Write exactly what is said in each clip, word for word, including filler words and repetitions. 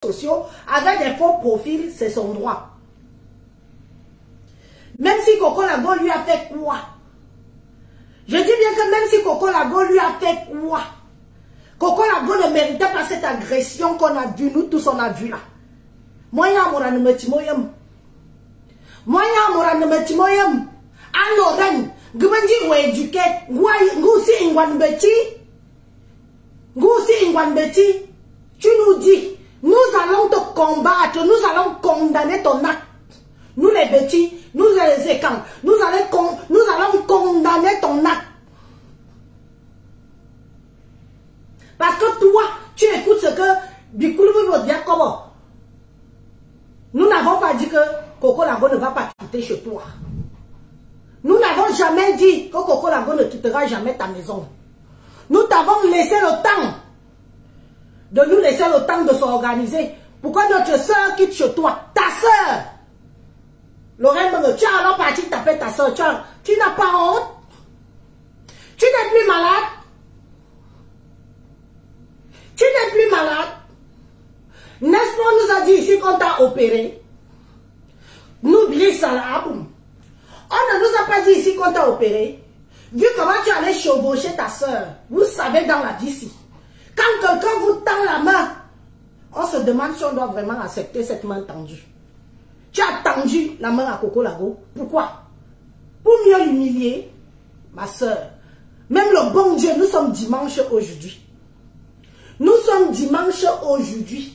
sociaux avec des faux profils, c'est son droit. Même si Coco Lago lui a fait quoi? Je dis bien que même si Coco Lago lui a fait quoi? Coco Lago ne méritait pas cette agression qu'on a vue, nous tous on a vu là. Moi, il y a un me timoyam. Moi, il y a un me timoyam. Alors, Gouvendi ou éduqué, Gousi Ingwanbeti, Gousi Ingwanbeti, tu nous dis, nous allons te combattre, nous allons condamner ton acte. Nous les bêtis, nous les écans, nous allons, nous allons condamner ton acte. Parce que toi, tu écoutes ce que Bikoulou veut dire comment. Nous n'avons pas dit que Coco Lago ne va pas quitter chez toi. Nous n'avons jamais dit que Coco Lago ne quittera jamais ta maison. Nous t'avons laissé le temps de nous laisser le temps de s'organiser. Pourquoi notre soeur quitte chez toi? Ta soeur! Lorraine, tu as alors parti taper ta soeur. Tu, tu n'as pas honte? Tu n'es plus malade? Tu n'es plus malade? N'est-ce pas, on nous a dit ici qu'on t'a opéré? N'oublie ça là, boum. On ne nous a pas dit ici qu'on t'a opéré. Vu comment tu allais chevaucher ta soeur, vous savez dans la vie ici. Quand quelqu'un vous tend la main, on se demande si on doit vraiment accepter cette main tendue. Tu as tendu la main à Coco Lago. Pourquoi? Pour mieux l'humilier, ma soeur. Même le bon Dieu, nous sommes dimanche aujourd'hui. Nous sommes dimanche aujourd'hui.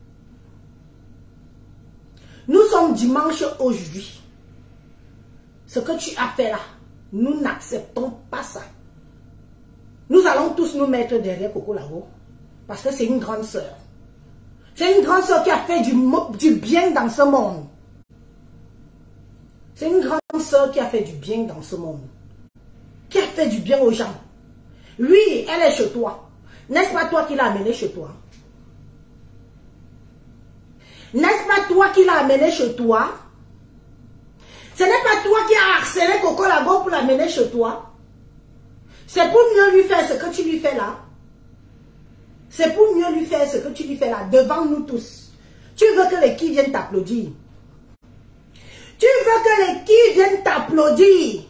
Nous sommes dimanche aujourd'hui. Ce que tu as fait là, nous n'acceptons pas ça. Nous allons tous nous mettre derrière Coco Lago. Parce que c'est une grande sœur. C'est une grande sœur qui a fait du, du bien dans ce monde. C'est une grande sœur qui a fait du bien dans ce monde. Qui a fait du bien aux gens. Oui, elle est chez toi. N'est-ce pas toi qui l'as amenée chez toi? N'est-ce pas toi qui l'as amenée chez toi? Ce n'est pas toi qui as harcelé Coco Lago pour l'amener chez toi. C'est pour mieux lui faire ce que tu lui fais là. C'est pour mieux lui faire ce que tu lui fais là, devant nous tous. Tu veux que les qui viennent t'applaudir. Tu veux que les qui viennent t'applaudir.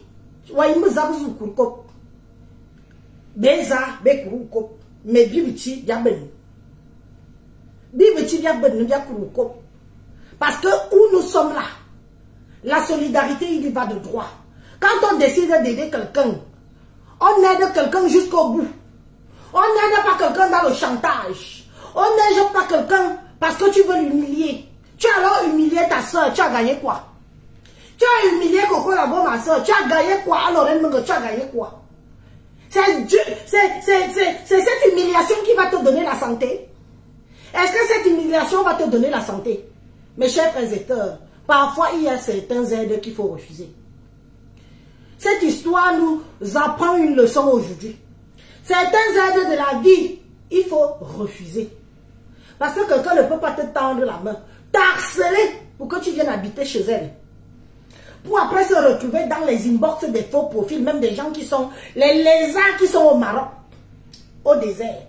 Beza, Bekuruko, mais Bibiti, Biaben. Bibiti, Biaben, Biakuruko. Parce que où nous sommes là, la solidarité, il y va de droit. Quand on décide d'aider quelqu'un, on aide quelqu'un jusqu'au bout. On n'aide pas quelqu'un dans le chantage. On n'aide pas quelqu'un parce que tu veux l'humilier. Tu as alors humilié ta soeur, tu as gagné quoi? Tu as humilié Coco Lago, ma soeur, tu as gagné quoi? Alors, tu as gagné quoi? C'est cette humiliation qui va te donner la santé. Est-ce que cette humiliation va te donner la santé? Mes chers frères et sœurs, parfois il y a certains aides qu'il faut refuser. Cette histoire nous apprend une leçon aujourd'hui. Certains aides de la vie, il faut refuser. Parce que quelqu'un ne peut pas te tendre la main, t'harceler pour que tu viennes habiter chez elle. Pour après se retrouver dans les inbox des faux profils, même des gens qui sont les lézards qui sont au Maroc, au désert.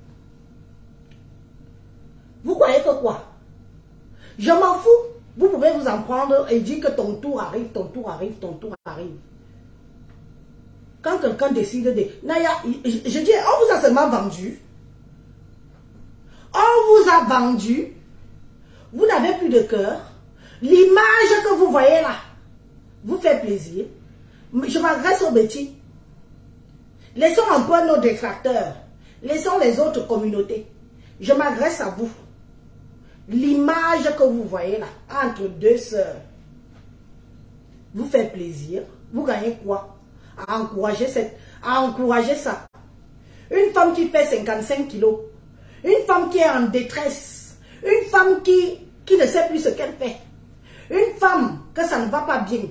Vous croyez que quoi? Je m'en fous. Vous pouvez vous en prendre et dire que ton tour arrive, ton tour arrive, ton tour arrive. Quand quelqu'un décide de... Naya, je dis, on vous a seulement vendu. On vous a vendu. Vous n'avez plus de cœur. L'image que vous voyez là vous fait plaisir. Je m'adresse aux bêtis. Laissons un peu nos détracteurs. Laissons les autres communautés. Je m'adresse à vous. L'image que vous voyez là, entre deux sœurs, vous fait plaisir. Vous gagnez quoi? À encourager, cette, à encourager ça. Une femme qui fait cinquante-cinq kilos. Une femme qui est en détresse. Une femme qui, qui ne sait plus ce qu'elle fait. Une femme que ça ne va pas bien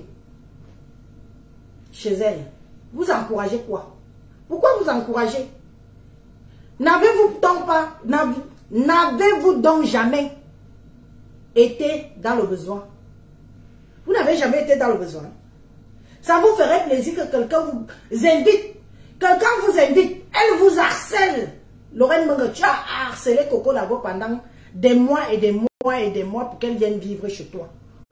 chez elle. Vous encouragez quoi? Pourquoi vous encouragez? N'avez-vous donc pas, n'avez-vous donc jamais été dans le besoin? Vous n'avez jamais été dans le besoin. Ça vous ferait plaisir que quelqu'un vous invite. Quelqu'un vous invite. Elle vous harcèle. Lorraine Mengue, tu as harcelé Coco Lago pendant des mois et des mois et des mois pour qu'elle vienne vivre chez toi.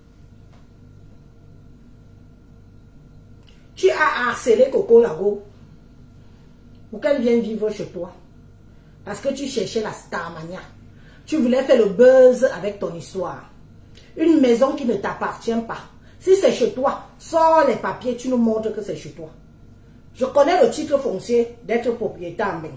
Tu as harcelé Coco Lago pour qu'elle vienne vivre chez toi. Parce que tu cherchais la starmania. Tu voulais faire le buzz avec ton histoire. Une maison qui ne t'appartient pas. Si c'est chez toi, sors les papiers, tu nous montres que c'est chez toi. Je connais le titre foncier d'être propriétaire en Beng.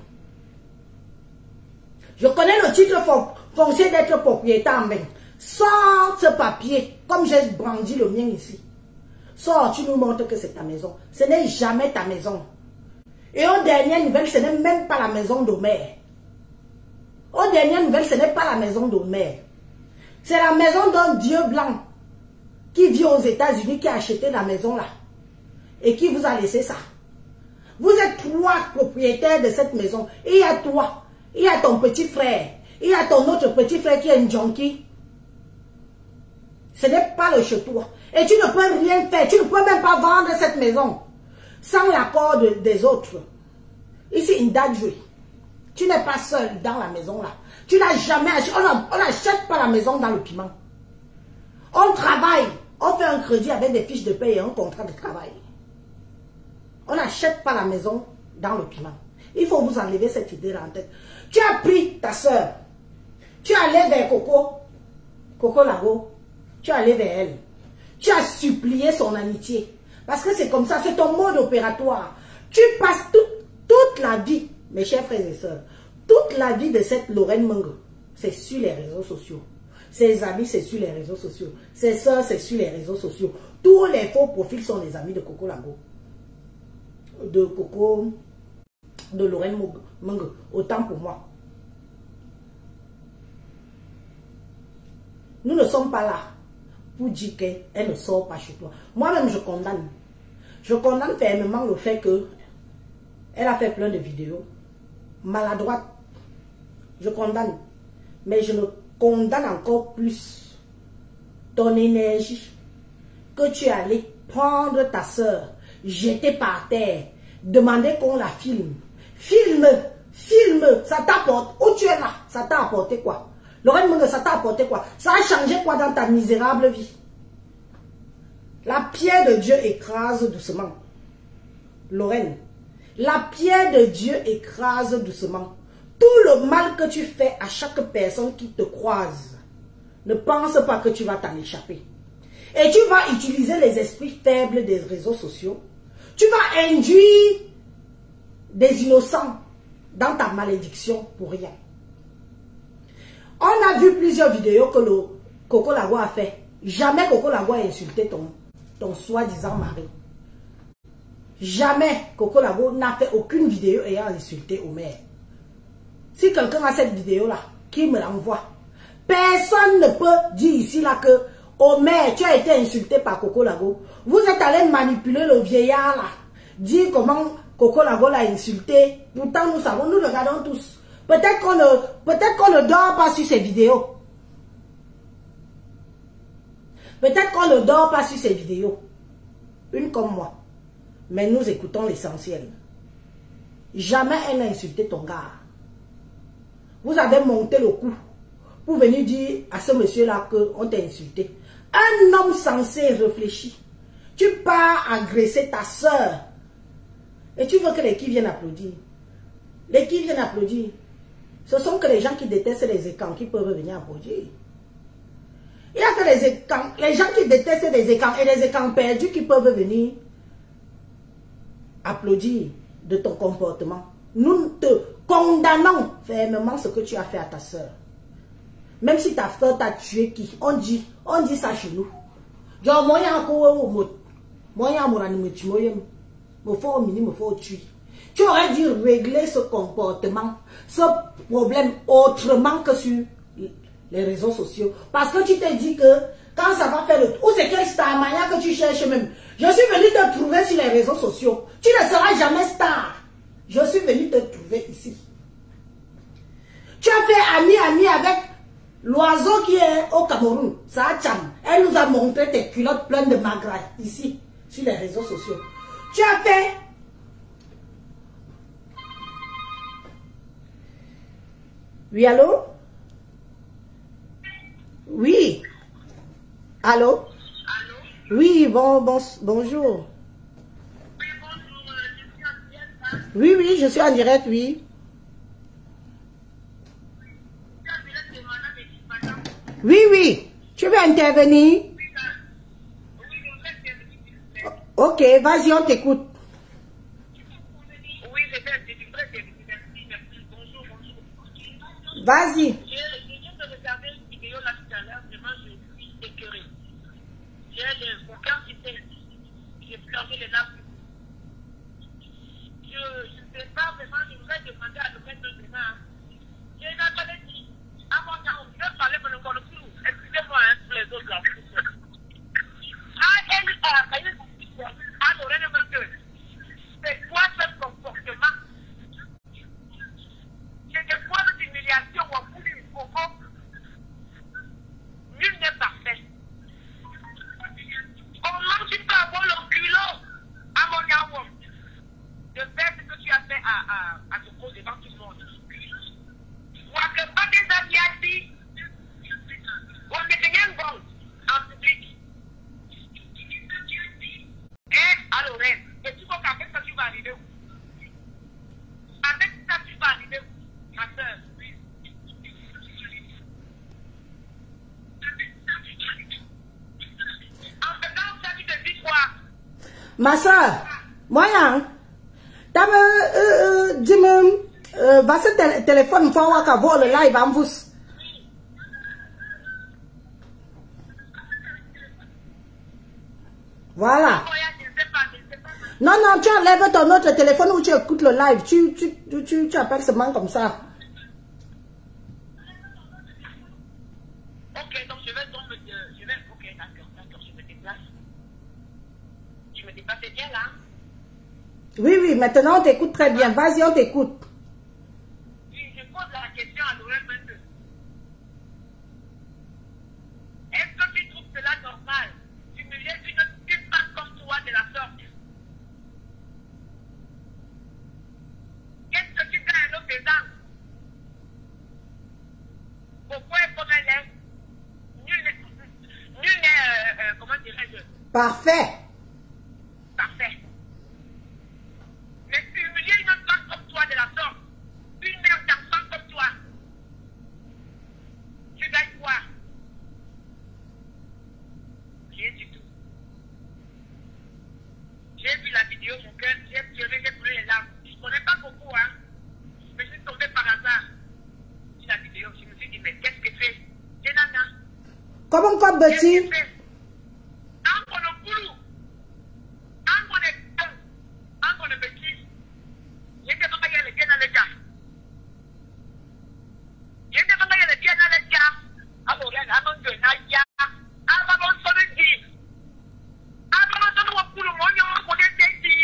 Je connais le titre foncier d'être propriétaire en Beng. Sors ce papier, comme j'ai brandi le mien ici. Sors, tu nous montres que c'est ta maison. Ce n'est jamais ta maison. Et aux dernières nouvelles, ce n'est même pas la maison d'Omer. Aux dernières nouvelles, ce n'est pas la maison d'Omer. C'est la maison d'un dieu blanc qui vit aux États-Unis, qui a acheté la maison là. Et qui vous a laissé ça. Vous êtes trois propriétaires de cette maison. Il y a toi, il y a ton petit frère, il y a ton autre petit frère qui est un junkie. Ce n'est pas le chez toi. Et tu ne peux rien faire. Tu ne peux même pas vendre cette maison sans l'accord de, des autres. Ici, in Dadjoué. Tu n'es pas seul dans la maison là. Tu n'as jamais acheté. On n'achète pas la maison dans le piment. On travaille. On fait un crédit avec des fiches de paie et un contrat de travail. On n'achète pas la maison dans le piment. Il faut vous enlever cette idée là en tête. Tu as pris ta soeur. Tu es allé vers Coco. Coco Lago. Tu es allé vers elle. Tu as supplié son amitié. Parce que c'est comme ça, c'est ton mode opératoire. Tu passes tout, toute la vie, mes chers frères et sœurs, toute la vie de cette Lorraine Mengue, c'est sur les réseaux sociaux. Ses amis, c'est sur les réseaux sociaux. Ses sœurs, c'est sur les réseaux sociaux. Tous les faux profils sont les amis de Coco Lago. De Coco, de Lorraine Mengue. Autant pour moi. Nous ne sommes pas là pour dire qu'elle ne sort pas chez toi. Moi-même, je condamne. Je condamne fermement le fait que elle a fait plein de vidéos maladroites. Je condamne. Mais je ne condamne encore plus ton énergie que tu es allé prendre ta soeur, jeter par terre, demander qu'on la filme. Filme, filme, ça t'apporte. Où tu es là, ça t'a apporté quoi? Lorraine Mengue, ça t'a apporté quoi? Ça a changé quoi dans ta misérable vie? La pierre de Dieu écrase doucement. Lorraine, la pierre de Dieu écrase doucement. Tout le mal que tu fais à chaque personne qui te croise, ne pense pas que tu vas t'en échapper. Et tu vas utiliser les esprits faibles des réseaux sociaux. Tu vas induire des innocents dans ta malédiction pour rien. On a vu plusieurs vidéos que le Coco Lago a fait. Jamais Coco Lago a insulté ton, ton soi-disant mari. Jamais Coco Lago n'a fait aucune vidéo ayant insulté Omer. Si quelqu'un a cette vidéo-là, qui me l'envoie. Personne ne peut dire ici là que Omer, tu as été insulté par Coco Lago. Vous êtes allé manipuler le vieillard là. Dire comment Coco Lago l'a insulté. Pourtant nous savons, nous regardons tous. Peut-être qu'on ne, peut-être qu'on ne dort pas sur ces vidéos. Peut-être qu'on ne dort pas sur ces vidéos. Une comme moi. Mais nous écoutons l'essentiel. Jamais elle n'a insulté ton gars. Vous avez monté le coup pour venir dire à ce monsieur-là qu'on t'a insulté. Un homme censé réfléchir. Tu pars agresser ta soeur. Et tu veux que les qui viennent applaudir. Les qui viennent applaudir. Ce sont que les gens qui détestent les écrans qui peuvent venir applaudir. Il n'y a que les écrans, les gens qui détestent les écrans et les écrans perdus qui peuvent venir applaudir de ton comportement. Nous te condamnons fermement ce que tu as fait à ta soeur. Même si ta soeur t'a tué qui, on dit, on dit ça chez nous. Genre, moi, il y a un peu moi, il y a un peu tu aurais dû régler ce comportement, ce problème autrement que sur les réseaux sociaux. Parce que tu t'es dit que quand ça va faire le tour, c'est quel starmania que tu cherches même. Je suis venu te trouver sur les réseaux sociaux. Tu ne seras jamais star. Je suis venu te trouver ici. Tu as fait ami-ami avec l'oiseau qui est au Cameroun. Saacham. Elle nous a montré tes culottes pleines de magraille ici, sur les réseaux sociaux. Tu as fait... Oui, allô? Oui. Allô? Allô? Oui, bon, bon, bonjour. Oui, bonjour, je suis en direct, hein? Oui, oui, je suis en direct, oui. Je suis en direct de madame et du madame. Oui, oui. Tu veux intervenir? Oui, ça. Oui, je vais intervenir, s'il vous plaît. Ok, vas-y, on t'écoute. Oui, je vais intervenir, merci, merci. Bonjour, bonjour. Vas-y. Je je viens de regarder une vidéo là tout à l'heure, vraiment je suis écœurée. J'ai le mon cœur qui fait, j'ai pleuré les larmes. Je je ne sais pas vraiment, je voudrais demander à le maître de main. J'ai une appelée dit, à mon temps, je vais parler mon encore plus. Excusez-moi, hein, pour les autres là. Ah, elle, ah, elle est sortie, ah, l'oreille de mon cœur. C'est quoi ce comportement? C'est des formes d'humiliation ou en bout du coco. Nul n'est parfait. Comment tu peux avoir le culot à mon yaourt de faire ce que tu as fait à, à, à Toko devant tout le monde? Moi, que pas des amis assis, on ne rien bon en public. Et à l'oreille, et tu vois qu'avec ça tu vas arriver où? Avec ça tu vas arriver où, ma soeur? En faisant ça, tu te dis quoi? Ma soeur, moyen. T'as me, euh, dis-moi, euh, va ce tél téléphone pour voir qu'à voir le live en vous. Voilà. Non, non, tu enlèves ton autre téléphone ou tu écoutes le live. Tu, tu, tu, tu, tu appelles seulement comme ça. Ok, donc je vais donc me... Je vais... Ok, d'accord, d'accord, je me déplace. Je me déplace, c'est bien là? Oui, oui, maintenant on t'écoute très bien. Vas-y, on t'écoute. Oui, je pose la question à l'oreille maintenant. Est-ce que tu trouves cela normal d'humilier une, une femme comme toi de la sorte? Qu'est-ce que tu gagnes en faisant? Pourquoi est-ce qu'on est? Nul n'est, nul n'est, euh, euh, comment dirais-je? Parfait. Parfait. Mais humilier une femme comme toi de la sorte, une mère d'enfant comme toi, tu gagnes quoi? Rien du tout. J'ai vu la vidéo, mon cœur, j'ai pleuré, j'ai pleuré les larmes. Je ne connais pas beaucoup, hein. Mais je suis tombée par hasard sur la vidéo. Je me suis dit, mais qu'est-ce que c'est? C'est nana. Comment quoi, Betty? Qu'est-ce que c'est? En qu'on boulot. En qu'on est bon. En qu'on est petit. Il y a des gens qui ont les biens dans les gars. Il y a des gens qui ont les biens dans les gars. Alors, il y a un homme de Naya. Avant, on s'en est dit. Avant, on s'en est dit. On s'en est dit.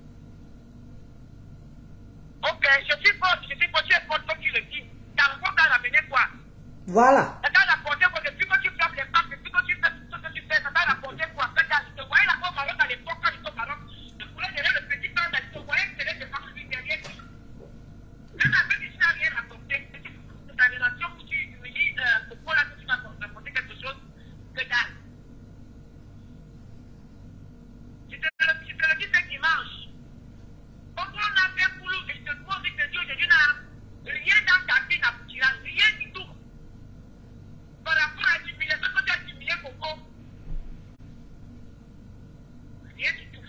Ok, je suis forte. Je suis forte. Je suis forte comme tu le dis. T'as encore qu'à ramener quoi? Voilà. Ça t'a rapporté quoi? Depuis que tu frappes les femmes, depuis que tu fais tout ce que tu fais, ça t'a rapporté quoi? Je te voyais la femme Maroc à l'époque, quand j'étais au Maroc. Tu pourrais gérer le petit temps, je te voyais que les femmes lui derrière. Même avec tu n'as rien rapporté. C'est ta relation où tu humilies, euh, pourquoi là que tu vas rapporter quelque chose que dalle. Je te, je te le dis ce dimanche. Quand on a fait pour nous, et je te pose, je te dis aujourd'hui, rien dans ta vie n'aboutira, rien du tout. Par rapport à l'humiliation que tu as humilié Coco. Rien du tout.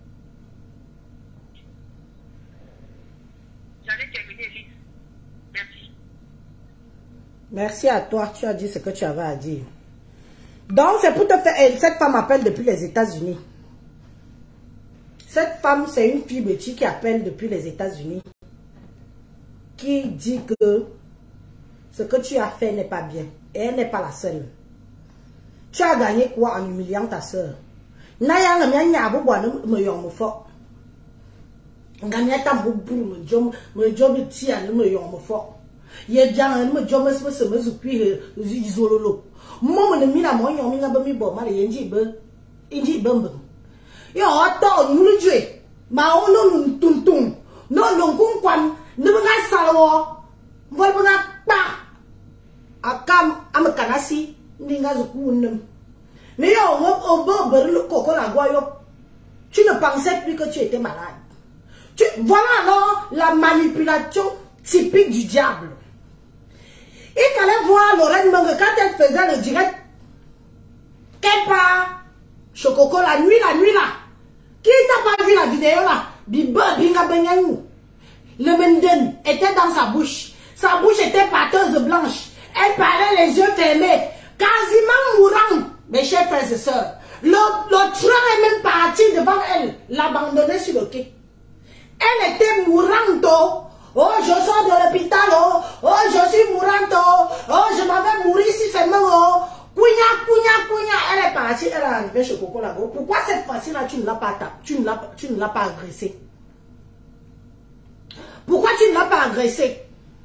J'allais terminer, Elise. Merci. Merci à toi, tu as dit ce que tu avais à dire. Donc, c'est pour te faire... Cette femme appelle depuis les États-Unis. Cette femme, c'est une fille Betty qui appelle depuis les États-Unis. Qui dit que ce que tu as fait n'est pas bien. Et elle n'est pas la seule. Tu as gagné quoi en humiliant ta soeur? Naya nga mia nya bo me yo mo fo. Nga mia tam bo bu me jom me jom ti an me yo mo fo. Ye bian me jom se se me zu kwi he izololo. Mo me mi na mo yo mi nga ba mi bo ma le yenji be. Inji bembe. Yo to nyulu jwe. Ma ono nun tun tun. No no kun kwan ne nga salwo. Mo nga pa. Akam am kanasi Mais tu ne pensais plus que tu étais malade. Tu, voilà alors la manipulation typique du diable. Il fallait voir Lorraine Mengue quand elle faisait le direct. Qu'elle part Chococo la nuit, la nuit là. Qui n'a pas vu la vidéo là? Biba, binga, benyanou. Le Menden était dans sa bouche. Sa bouche était pâteuse blanche. Elle parlait les yeux fermés. Quasiment mourante. Mes chers frères et sœurs. Le, le train est même parti devant elle. L'abandonner sur le quai. Elle était mourante. Oh, oh je sors de l'hôpital. Oh, oh, je suis mourante. Oh, oh je m'avais mourir si seulement. Oh, Kounya, Kounya, Kounya. Elle est partie. Elle est arrivée chez Coco Lago. Pourquoi cette fois-ci-là, tu ne l'as pas tapé? Tu ne l'as tu ne l'as pas agressée? Pourquoi tu ne l'as pas agressée?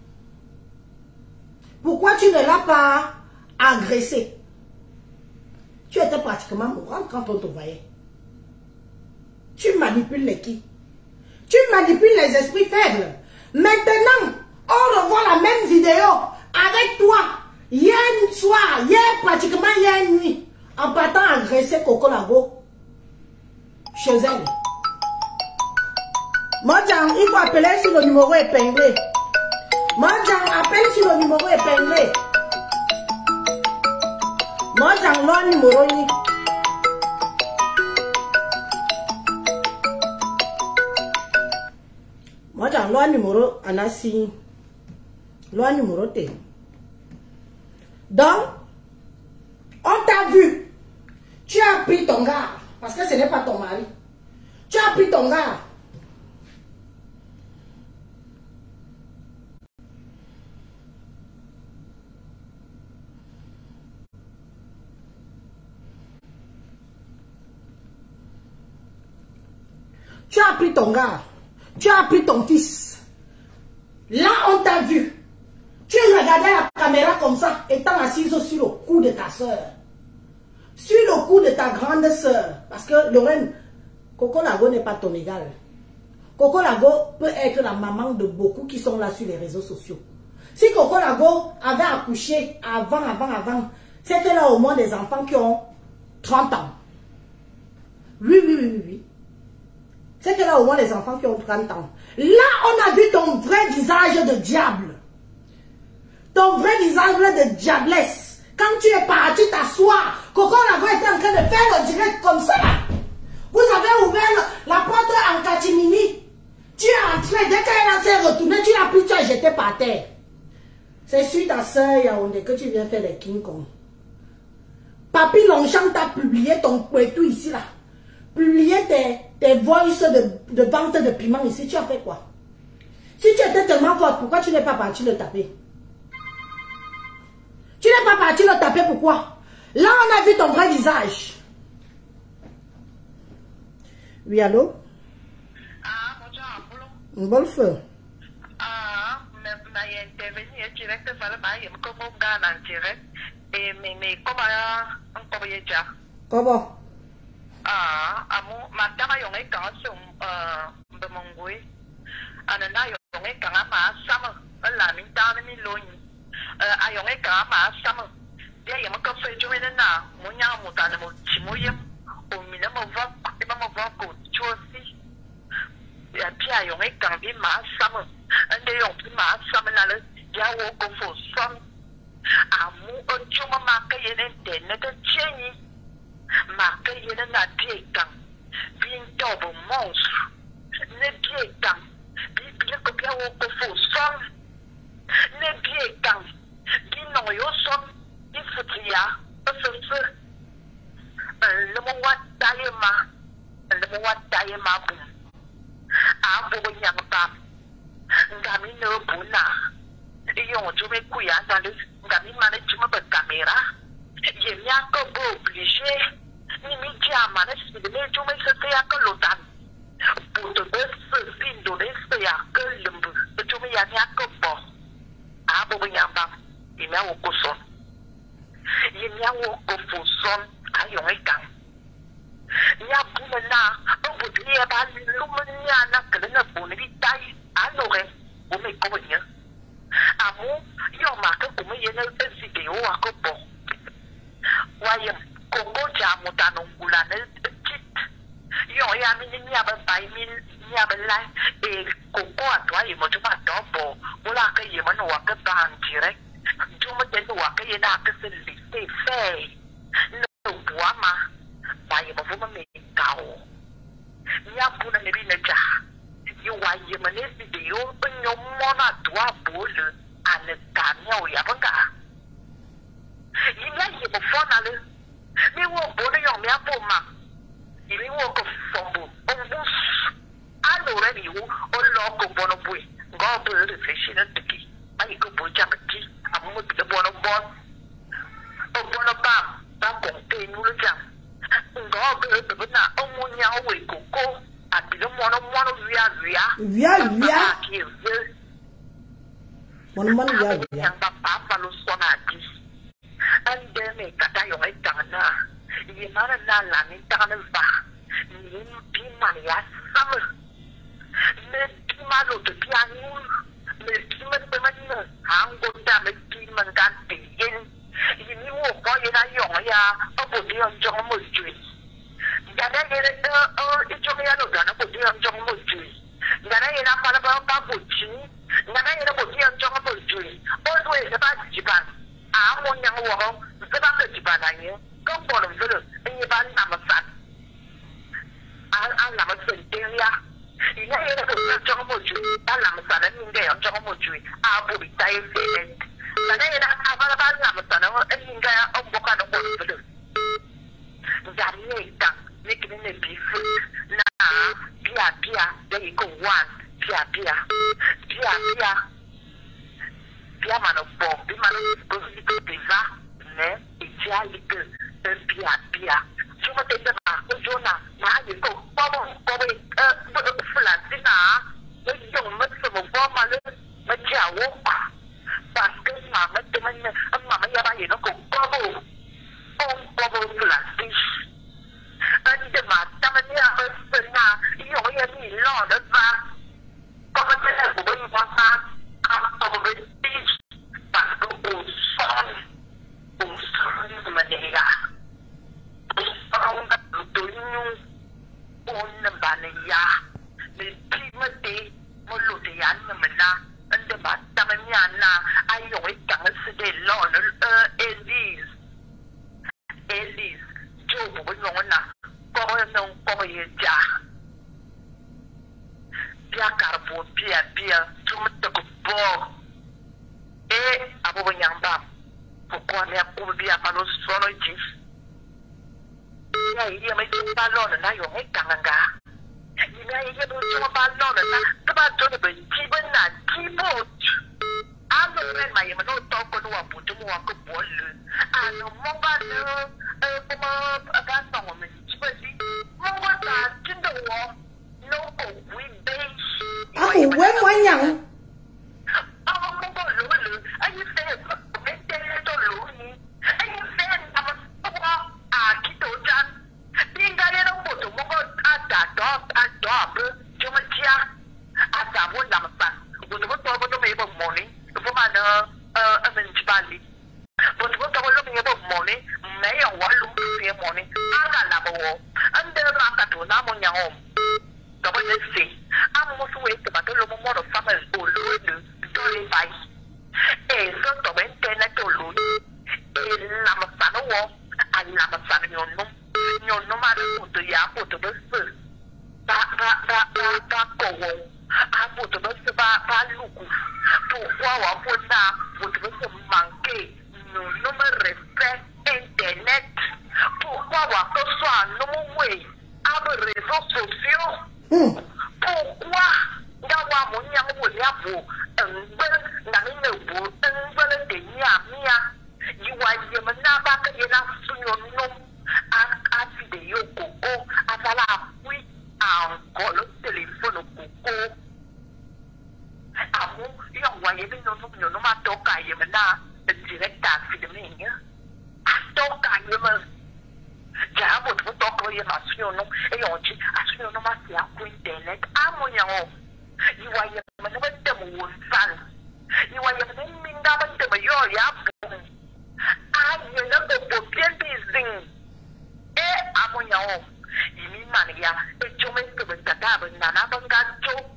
Pourquoi tu ne l'as pas agressée? Tu étais pratiquement mourante quand on te voyait. Tu manipules les qui? Tu manipules les esprits faibles. Maintenant, on revoit la même vidéo avec toi. Hier soir, hier pratiquement hier nuit, en partant agresser Coco Lago chez elle. Modjan, il faut appeler sur le numéro épinglé. Modjan, appelle sur le numéro épinglé. Modjan, le numéro ni. Modjan, le numéro anasi. Le numéro T. Donc, on t'a vu. Tu as pris ton gars. Parce que ce n'est pas ton mari. Tu as pris ton gars. Tu as pris ton gars. Tu as pris ton fils. Là, on t'a vu. Tu regardais la caméra comme ça, étant assise sur le cou de ta soeur. Sur le cou de ta grande soeur. Parce que Lorraine, Coco Lago n'est pas ton égal. Coco Lago peut être la maman de beaucoup qui sont là sur les réseaux sociaux. Si Coco Lago avait accouché avant, avant, avant, c'était là au moins des enfants qui ont trente ans. Oui, oui, oui, oui, oui. C'était là au moins les enfants qui ont trente ans. Là, on a vu ton vrai visage de diable. Ton vrai visage de diablesse. Quand tu es parti t'asseoir, Coco Lago était en train de faire le direct comme ça. Vous avez ouvert la porte en catimini. Tu es entré, dès qu'elle s'est retournée, tu l'as pris, tu as jeté par terre. C'est sur ta soeur Yaoundé que tu viens faire les King Kong. Papi Longchamp t'a publié ton poitou ici là. Publié tes, tes voices de, de vente de piment ici. Tu as fait quoi? Si tu étais tellement forte, pourquoi tu n'es pas parti le taper? Tu n'es pas parti le taper, pourquoi? Là, on a vu ton vrai visage. Oui, allô? Ah, bonjour, un bon feu. Ah, mais j'ai intervenu direct, il fallait pas, il me comme on gagne en direct. Et mais, mais, comment, on peut y dire? Comment? Ah, amo, ma dama yung ay kang sung, uh, bemonggoy. Ano na yung ay kang ama, sama, alaming dami ni Loy. Ayong ay ka maasama. Dia yang makan fejo ina na munya mutana mo chimoyem o mina mo va iba mo va ko chosi. Ya pia yung ay kang bi maasama. Ande yung bi maasama na le ya wo ko fo son. Amu on chuma makayen ente na ta chenyi. Makayen na tie kang. Bin double monster. Ne tie kang. Bi bi ko pia wo ko fo son. Ne tie kang. Non, yo son, il faut qu'il y a, parce que le mot d'ailleurs, le mot d'ailleurs, ah, pour y avoir pas, Gami ne buna, et on joue mes couilles dans le Gami management de caméra, il y a que obligé, ni média management de mes jouets se fait à que l'automne, pour te donner ce donner ce à que le but, tu me y a que bon, ah, pour y avoir. Il y a un peu son. Il y a un peu son. Ayons un gang. Il y a un peu là. On peut dire que l'humanité n'a que le bonheur taille à l'oreille. On me connaît. Amour, il y a marqué comme il y a une vidéo à copo. là et coco à toi il m'a tout pas d'obo voilà que il m'a nous que ban direct tout me dit nous que il a que c'est lycée fait nous bois ma ba il m'a faut me cao nya pour ne bi ne ja you wa il m'a ne vidéo nous mona toi pour le à le camion ya pas ga il y a il m'a faut na le mais wo bo de yong mia pour ma il wo ko fombo on bus allora io ho loco buono poi gobo le fecine tiki ai ko bo jamati amu de buono bon o buono ba ba con te nu le jam gobo de na o mu nya o we koko a ti lo mono mono via via via via mono mono via via ba pa pa lo sonati ande me kata yo ai tana i mara na la ni tana va ni pi mania sama me pi malo de piano me pi me pe man hang go da me pi man gan ti yin i ni wo ko ye na yo ya o bo di on jong mo ju ya da ye de o i jo ya no ga na bo di on jong mo ju ya da ye na pa la ba ba bo chi ya da ye na bo di on jong mo ju o do ye ba ji ban a mo nyang wo ho se ba ke ji ban na ye ko bo no se le ni ba na ma sa a a la ma se de ya i na ye na bo jong mo ju a la ma sa na ni de on jong mo ju a bo bi tai se ne na na ye na a ba ba la ma sa na o ni ga ya o bo ka no bo se le ya ni ta ni ki ni bi fu na pia pia there you go one pia pia pia pia pia mano bo bi mano bo si ko pizza ne e ja lik e pia pia so mo te de ma ko jona ma ye ko bo bo bo e fula sina e yo mo so mo bo ma le ma ja wo parce que ma ma te ma ma ma ya ba ye no ko bo bo on bo bo fula sina ande ma ta ma ya o sina yo ye ni lo de va ko ma te ko bo ba sa a ko bo parce que on sent on sent de manière on sent de nous on ne va ya mais primate mo lo de ya ne mena ande ma ta ma ya na ayo e ka se de lo euh Elise Elise jo bo no na ko no ko ye ja pia carbo pia pia tu me te ko bo e abo nyamba pourquoi me akubi bia palo sono ji ya ile me tu balon na yo e kanga ina ile bo tu balon na to ba to be ji ben na ji bo ando me mai me no to ko no apu tu mo ko bol ano mo ba no e como ba no me ji ba ji mo ba ta tindo wo no ko we be ah we mo nyang Imi mania, e chome ke ben tata ben nana ben gancho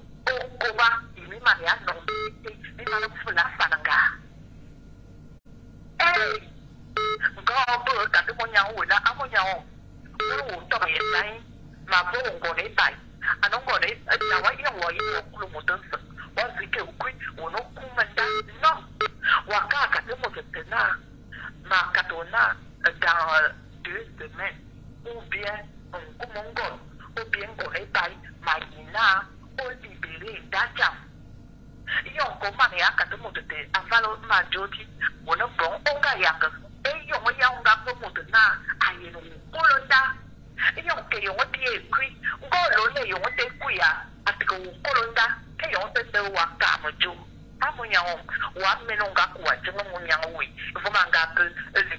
nhau nó uống cho mày đấy mà vô uống còn đấy tại anh nó còn đấy là quá yêu quá yêu luôn một tấn sự quá gì kiểu quý uống nó cũng mình đã nó và cả cả cái một cái na mà cả tuần na dans deux semaines ou bien cũng mong còn ou bien còn đấy tại mà na ou libéré đã chẳng iyo ko mane aka to moto te avalo ma joti wona bon onga yanga e yo mo yanga ko moto na ayeno kolonda iyo ke yo mo tie kwi ngolo le yo mo te kuya atiko kolonda ke yo te te wa ka mo ju amunya o wa menonga kwa timo munya wi vuma nga ke elix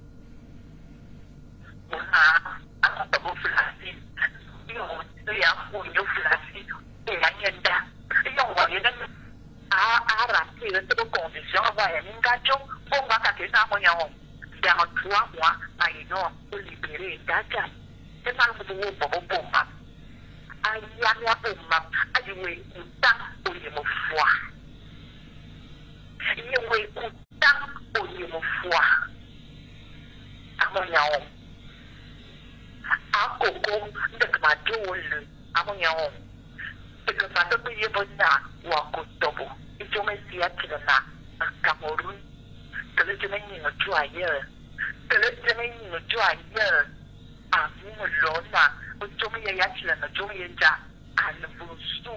ona ako ko flasi iyo ya ko yo flasi e ya nyenda iyo wa yenda à à remplir de toutes conditions voilà une gâteau on va casser ça mon yon dans trois mois à non pour libérer data c'est pas le bon bon bon ma à y a moi bon ma à y oui autant au y me foi y oui autant au y me foi à mon yon à coco de ma joule à mon yon que ça te paye bon na wa kotobo et me si atilana Cameroun que le jeme ni no joyeux que le jeme ni no joyeux a mu lona o jome ya atilana jome ya an vusu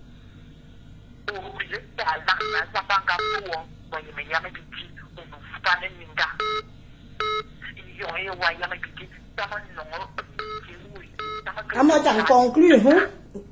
o bi ta la na sa banga po wa ye me ya me biti o no fane ninga yo e wa ya me biti ta mo no Amo chẳng conclure hein.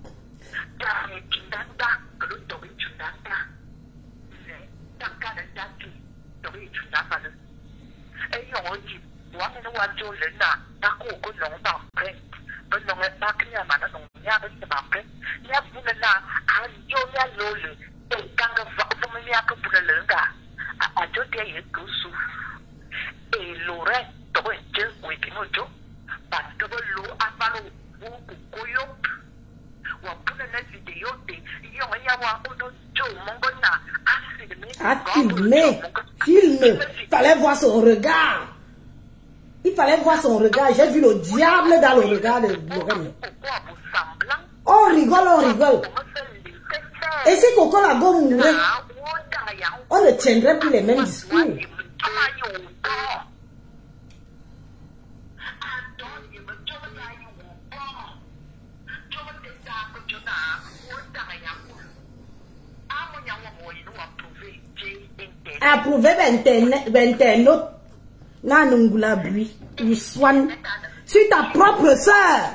À filmer, filmer. Il fallait voir son regard. Il fallait voir son regard. J'ai vu le diable dans le regard de Lorraine. On rigole, on rigole. Et si Coco Lago mourait, on ne tiendrait plus les mêmes discours. Approuvé d'internaute, Nanungula Bui, Swan, sur ta propre sœur.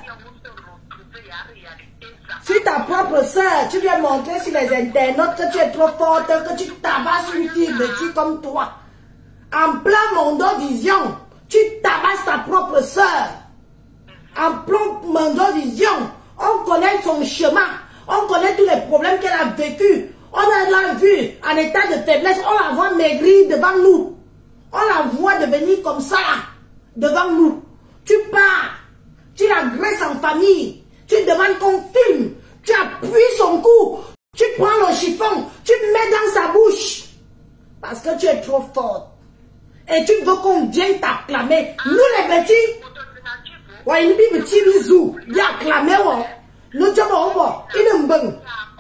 Sur ta propre sœur, tu viens montrer sur les internautes que tu es trop forte, que tu tabasses une fille de qui comme toi. En plein Mondo Vision, tu tabasses ta propre sœur. En plein Mondo Vision, on connaît son chemin, on connaît tous les problèmes qu'elle a vécu. On a l'a vu en état de faiblesse, on la voit maigrir devant nous. On la voit devenir comme ça, devant nous. Tu pars, tu la graisses en famille, tu demandes qu'on filme, tu appuies son cou, tu prends le chiffon, tu mets dans sa bouche. Parce que tu es trop forte. Et tu veux qu'on vienne t'acclamer. Nous les petits, ouais, il dit petit bisou, il acclamé, nous sommes au revoir, il est bon.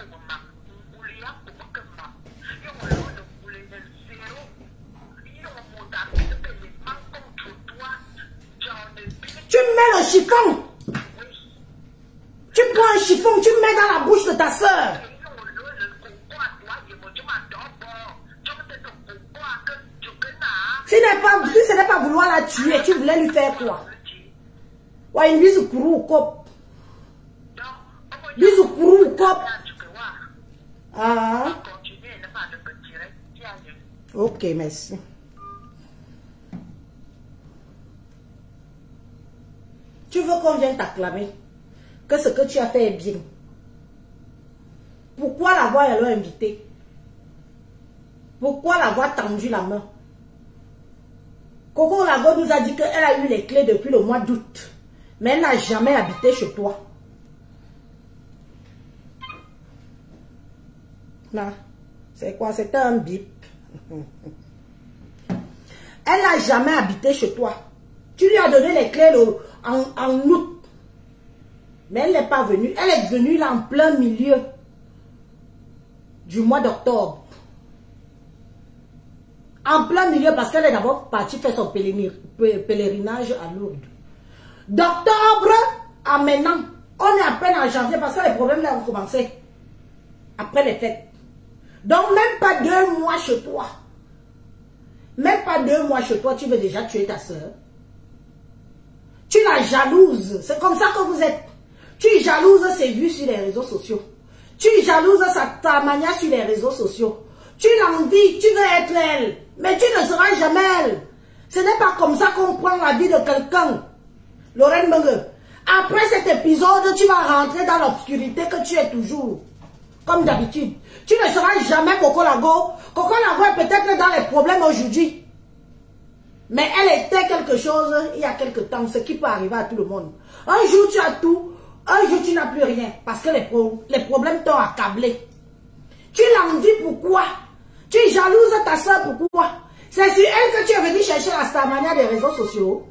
Tu mets le chiffon. Tu prends un chiffon, tu mets dans la bouche de ta soeur. Si, pas, si ce n'est pas vouloir la tuer, tu voulais lui faire quoi? Ouais, une bise courou cop. Bise courou cop. Ah. Ok, merci. Tu veux qu'on vienne t'acclamer que ce que tu as fait est bien. Pourquoi l'avoir alors invité? Pourquoi l'avoir tendu la main? Coco Lago nous a dit qu'elle a eu les clés depuis le mois d'août. Mais elle n'a jamais habité chez toi. Là, c'est quoi? C'est un bip. Elle n'a jamais habité chez toi. Tu lui as donné les clés le, en, en août. Mais elle n'est pas venue. Elle est venue là en plein milieu du mois d'octobre. En plein milieu parce qu'elle est d'abord partie faire son pèlerinage à Lourdes. D'octobre à maintenant, on est à peine en janvier parce que les problèmes là ont commencé après les fêtes. Donc même pas deux mois chez toi. Même pas deux mois chez toi, tu veux déjà tuer ta soeur. Tu la jalouses. C'est comme ça que vous êtes. Tu jalouses ses vues sur les réseaux sociaux. Tu jalouses sa, ta manière sur les réseaux sociaux. Tu l'envies, tu veux être elle. Mais tu ne seras jamais elle. Ce n'est pas comme ça qu'on prend la vie de quelqu'un. Lorraine Menge. Après cet épisode, tu vas rentrer dans l'obscurité que tu es toujours. Comme d'habitude. Tu ne seras jamais Coco Lago. Coco Lago est peut-être dans les problèmes aujourd'hui. Mais elle était quelque chose il y a quelque temps. Ce qui peut arriver à tout le monde. Un jour tu as tout. Un jour tu n'as plus rien. Parce que les, pro les problèmes t'ont accablé. Tu l'envies pourquoi? Tu jalouses ta soeur pourquoi? C'est sur elle que tu es venu chercher la starmania des réseaux sociaux.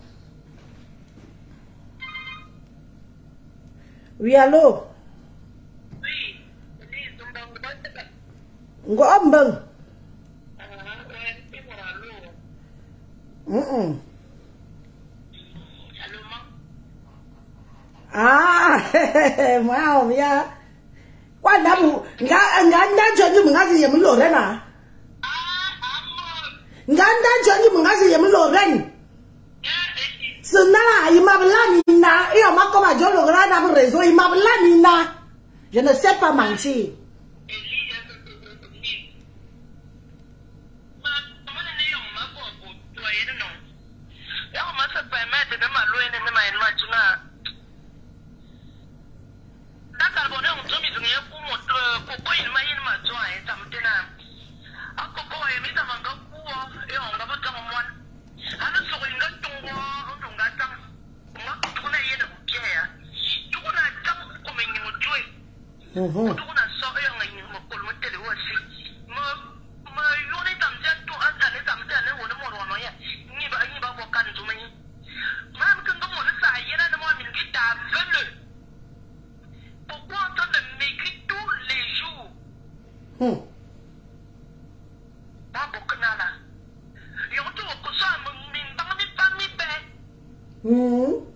Oui, allô? Oui. Ngombeng. Mm-mm. Ah, moi on vient. Quoi d'amour? Nga nga nga Johnny mungazi yemu Lorena. Nga nga Johnny mungazi yemu Lorena. Senala imabla nina. Et on m'a comme à John Lorena dans le réseau. Imabla nina. Je ne sais pas mentir. Mm-hmm. Hmm. Hmm.